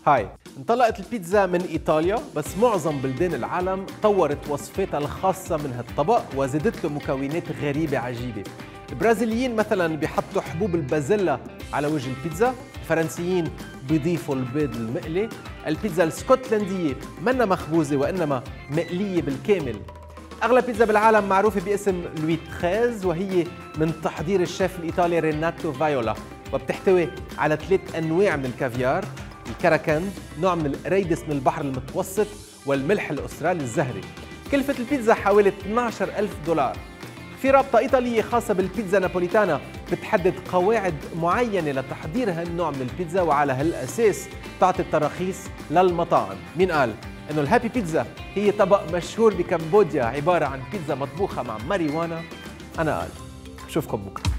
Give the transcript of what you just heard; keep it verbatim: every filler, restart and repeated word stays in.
هاي، انطلقت البيتزا من إيطاليا، بس معظم بلدان العالم طورت وصفاتها الخاصة من هالطبق وزادت له مكونات غريبة عجيبة. البرازيليين مثلا بيحطوا حبوب البازيلا على وجه البيتزا، الفرنسيين بيضيفوا البيض المقلي، البيتزا الاسكتلندية منا مخبوزة وإنما مقلية بالكامل. أغلى بيتزا بالعالم معروفة باسم لوي ثلاثة وهي من تحضير الشيف الإيطالي ريناتو فايولا، وبتحتوي على ثلاث أنواع من الكافيار، الكراكند، نوع من القريدس من البحر المتوسط، والملح الأسترالي الزهري. كلفة البيتزا حوالي اثني عشر ألف دولار. في رابطة إيطالية خاصة بالبيتزا نابوليتانا بتحدد قواعد معينة لتحضير هالنوع من البيتزا، وعلى هالأساس تعطي التراخيص للمطاعم. مين قال إنه الهابي بيتزا هي طبق مشهور بكمبوديا عبارة عن بيتزا مطبوخة مع ماريوانا؟ أنا قال. بشوفكم بكرة.